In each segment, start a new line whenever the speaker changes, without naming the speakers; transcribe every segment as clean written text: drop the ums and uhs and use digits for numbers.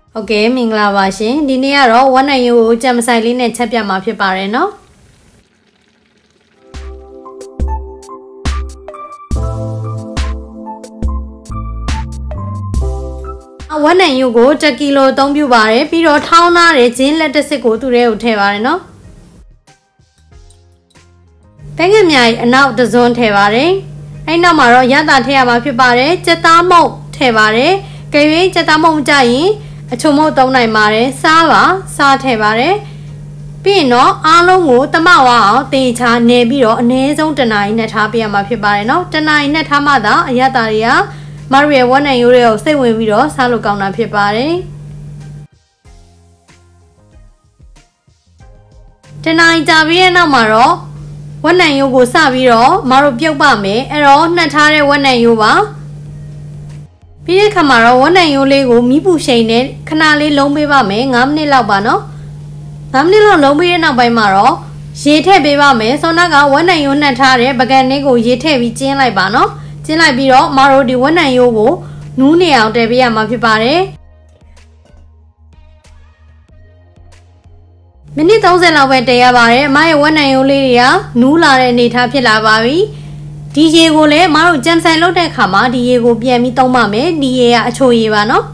Ok, mình là bà xin. Đi nè rồi,วันnàyอยู่จำใส่ลิ้นเนี่ยချက်ပြမှာဖြစ်ပါတယ်เนาะวันไหนอยู่ကို1ကီလိုသုံးပြပါတယ်ပြီးတော့ထောင်းထားတဲ့ဂျင်းလက်တစ်စစ်ကိုသူ့ထဲကိုထည့်ပါတယ်เนาะပဲငယ်မြိုင်အနောက်တစ်စွန်းထည့်ပါတယ်အဲ့နောက်မှာတော့ရတာထည့်ရမှာဖြစ်ပါတယ်ကြက်သားမုတ်ထည့်ပါတယ်ကြွေးကြက်သားမုတ်မကြရင်အချုံမုတ်သုံးနိုင်ပါတယ်စားပါစားထည့်ပါတယ်ပြီးရင်တော့အားလုံးကိုတမဝအောင်တေချာနေပြီးတော့အနည်းဆုံး1နာရီနဲ့ထားပေးရမှာဖြစ်ပါတယ်เนาะ1နာရီနဲ့ထားမှသာအရတာတွေကမရရဲ့ဝန်နိုင်ရိုးတွေကိုစိတ်ဝင်ပြီးတော့စားလို့ကောင်းတာဖြစ်ပါတယ်တနားကြာပြီးတဲ့နောက်မှာတော့ဝန်နိုင်ရိုးကိုစပြီးတော့မတို့ပြုတ်ပါမယ်အဲ့တော့နှက်ထားတဲ့ဝန်နိုင်ရိုးပါပြီးတဲ့ခါမှာတော့ဝန်နိုင်ရိုးလေးကိုမီးပူရှိန်နဲ့ခဏလေးလုံးပေးပါမယ်9မိနစ်လောက်ပါနော်9မိနစ်လောက်လုံးပေးတဲ့နောက်ပိုင်းမှာတော့ရေထည့်ပေးပါမယ်ဆောနာကဝန်နိုင်ရိုးနှက်ထားတဲ့ပကံလေးကိုရေထည့်ပြီးကျင်းလိုက်ပါနော်ကျင်းလိုက်ပြီးတော့မတို့ဒီဝန်နိုင်ရိုးကိုနူးနေအောင်တည်ပေးရမှာဖြစ်ပါတယ်မိနစ်30လောက်ပဲတည်ရပါတယ်အမရဲ့ဝန်နိုင်ရိုးလေးတွေကနူးလာတဲ့အနေထားဖြစ်လာပါပြီဒီရေကိုလည်းမတို့ကြံဆိုင်လုပ်တဲ့အခါမှာဒီရေကိုပြန်ပြီးသုံးပါမယ်ဒီရေကအချိုရေပါနော်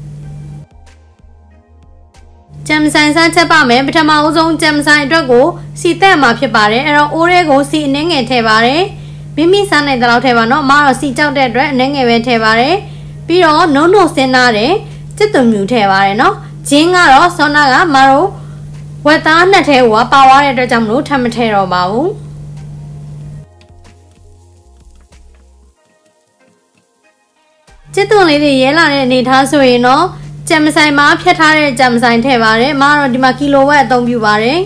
ကြံဆိုင်စားချက်ပါမယ်ပထမအဆုံးကြံဆိုင်အတွက်ကိုစီတက်မှာဖြစ်ပါတယ်အဲ့တော့အိုးရဲကိုစီအနှဲငယ်ထည့်ပါတယ်မိမိစားနိုင်တဲ့လောက်ထည့်ပါနော်မတော့စီကြောက်တဲ့အတွက်အနှဲငယ်ပဲထည့်ပါတယ်ပြီးတော့နုံနုံစင်းသားတယ်စက်သွမြူထည့်ပါတယ်နော်ဂျင်းကတော့ဆောနာကမတို့ဝက်သားနှစ်ထဲကိုပါသွားတဲ့အတွက်ကြောင့်မလို့ထပ်မထည့်တော့ပါဘူးစက်သွလေးတွေရဲလာတဲ့အနေထားဆိုရင်တော့ကြံဆိုင်မှာဖြတ်ထားတဲ့ကြံဆိုင်ထည့်ပါတယ်မတော့ဒီမှာကီလိုဝက်အသုံးပြုပါတယ်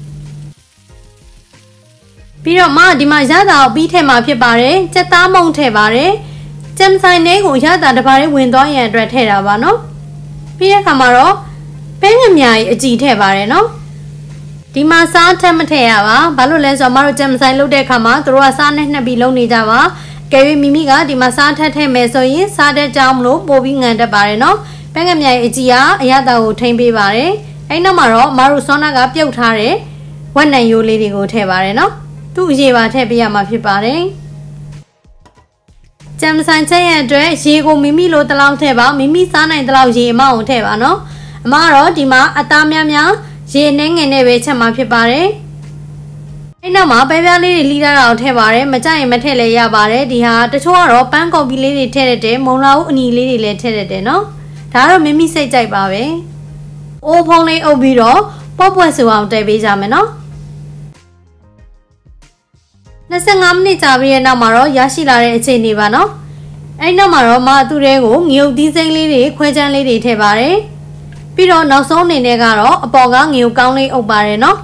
ပြီးတော့မဒီမှာရတာကိုပြီးထည့်မှာဖြစ်ပါတယ်ကြက်သားမုံထည့်ပါတယ်ကြံဆိုင်လေးကိုရတာတစ်ပါးလေးဝင်သွားရန်အတွက်ထည့်တာပါနော်ပြီးတဲ့အခါမှာတော့ပဲငမြာကြီးအကြည်ထည့်ပါတယ်နော်ဒီမှာစားထက်မထည့်ရပါဘာလို့လဲဆိုတော့မတို့ကြံဆိုင်လုပ်တဲ့အခါမှာတို့ကစားနဲ့နှက်ပြီးလုပ်နေကြပါကဲမိမိကဒီမှာစားထက်ထည့်မယ်ဆိုရင်စားတဲ့ကြောင်းမလို့ပို့ပြီးငံတတ်ပါတယ်နော်ပဲငမြာကြီးအကြည်ကအရတာကိုထိမ့်ပေးပါတယ်အဲ့နောက်မှာတော့မတို့စောနာကပြုတ်ထားတဲ့ဝက်နိုင်ရိုးလေးတွေကိုထည့်ပါတယ်နော်သူ့အရေးပါထည့်ပေးရမှာဖြစ်ပါတယ်ကြံဆိုင်ချက်ရဲ့အတွက်ရေကိုမိမိလိုတလောက်ထည့်ပါမိမိစားနိုင်တလောက်ရေအမအောင်ထည့်ပါနော်အမကတော့ဒီမှာအသားများများရေနှင်းငင်နဲ့ပဲချက်မှာဖြစ်ပါတယ်အဲ့နောက်မှာပဲပြားလေးတွေလှီးထားတာကိုထည့်ပါတယ်မကြိုက်ရင်မထည့်လည်းရပါတယ်ဒီဟာတချို့ကတော့ပန်းကော်ပီလေးတွေထည့်ရတယ်မုံလာဦးအနီလေးတွေလည်းထည့်ရတယ်နော်ဒါကတော့မိမိစိတ်ကြိုက်ပါပဲအိုးဖုံးလေးအုပ်ပြီးတော့ပေါ့ပွက်စုအောင်တည်ပေးကြမယ်နော်25မိနစ်ကြာပြီးတဲ့နောက်မှာတော့ရရှိလာတဲ့အခြေအနေပါနော်အဲ့နောက်မှာတော့မသူ့တွေကိုငရုတ်သီးစိမ့်လေးတွေခွဲချမ်းလေးတွေထည့်ပါတယ်ပြီးတော့နောက်ဆုံးအနေနဲ့ကတော့အပေါ်ကငရုတ်ကောင်းလေးအုပ်ပါတယ်နော်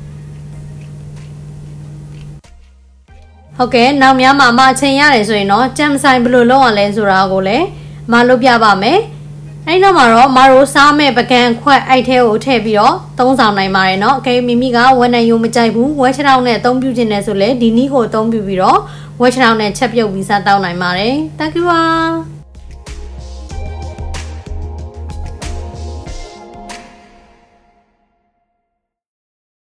ဟုတ်ကဲ့နောက်များမှာအချိန်ရတယ်ဆိုရင်တော့ကြံဆိုင်ဘယ်လိုလုပ်အောင်လဲဆိုတာကိုလည်းမလုပ်ပြပါမယ်အဲ့နောက်မှာတော့မတို့စားမဲ့ပကံခွက်အိုက်ထဲကိုထည့်ပြီးတော့သုံးဆောင်နိုင်ပါတယ်เนาะအကယ်မိမိကဝက်နိုင်ယုံမကြိုက်ဘူးဝက်ချောင်းနဲ့အသုံးပြုခြင်းနဲ့ဆိုလဲဒီနည်းကိုအသုံးပြုပြီးတော့ဝက်ချောင်းနဲ့ချက်ပြုတ်ပြီးစားတောက်နိုင်ပါတယ် Thank you